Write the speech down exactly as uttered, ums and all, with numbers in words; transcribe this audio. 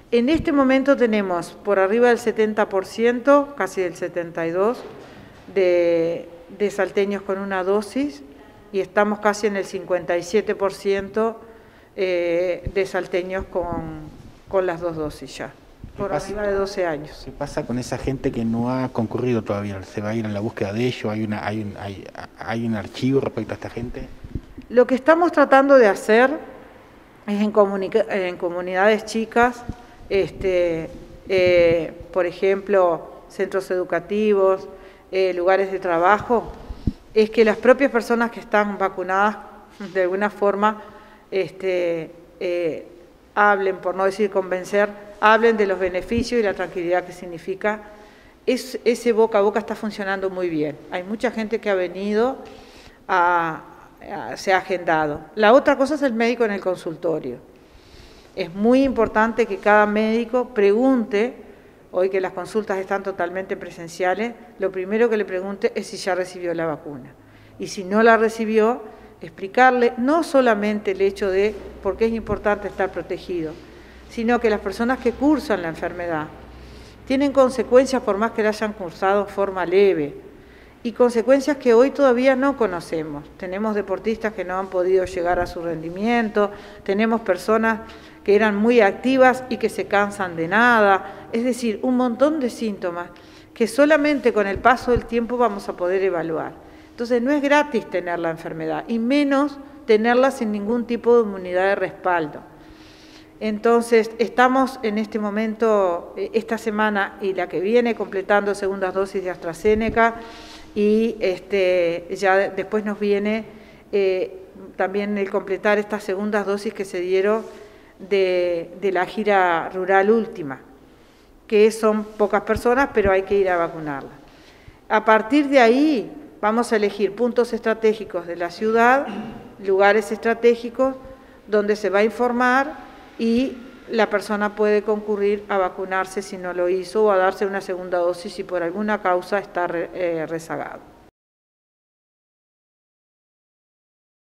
En este momento tenemos por arriba del setenta por ciento, casi del setenta y dos por ciento, de, de salteños con una dosis y estamos casi en el cincuenta y siete por ciento eh, de salteños con, con las dos dosis ya, por arriba de doce años. ¿Qué pasa con esa gente que no ha concurrido todavía? ¿Se va a ir en la búsqueda de ello? ¿Hay, una, hay, un, hay, hay un archivo respecto a esta gente? Lo que estamos tratando de hacer es en, en comunidades chicas, este, eh, por ejemplo, centros educativos, eh, lugares de trabajo, es que las propias personas que están vacunadas de alguna forma este, eh, hablen, por no decir convencer, hablen de los beneficios y la tranquilidad que significa. Es, ese boca a boca está funcionando muy bien. Hay mucha gente que ha venido, a, a, se ha agendado. La otra cosa es el médico en el consultorio. Es muy importante que cada médico pregunte, hoy que las consultas están totalmente presenciales, lo primero que le pregunte es si ya recibió la vacuna. Y si no la recibió, explicarle no solamente el hecho de por qué es importante estar protegido, sino que las personas que cursan la enfermedad tienen consecuencias por más que la hayan cursado en forma leve y consecuencias que hoy todavía no conocemos. Tenemos deportistas que no han podido llegar a su rendimiento, tenemos personas que eran muy activas y que se cansan de nada, es decir, un montón de síntomas que solamente con el paso del tiempo vamos a poder evaluar. Entonces no es gratis tener la enfermedad y menos tenerla sin ningún tipo de inmunidad de respaldo. Entonces estamos en este momento, esta semana y la que viene, completando segundas dosis de AstraZeneca y este, ya después nos viene eh, también el completar estas segundas dosis que se dieron de, de la gira rural última, que son pocas personas, pero hay que ir a vacunarlas. A partir de ahí vamos a elegir puntos estratégicos de la ciudad, lugares estratégicos donde se va a informar y la persona puede concurrir a vacunarse si no lo hizo o a darse una segunda dosis si por alguna causa está re, eh, rezagado.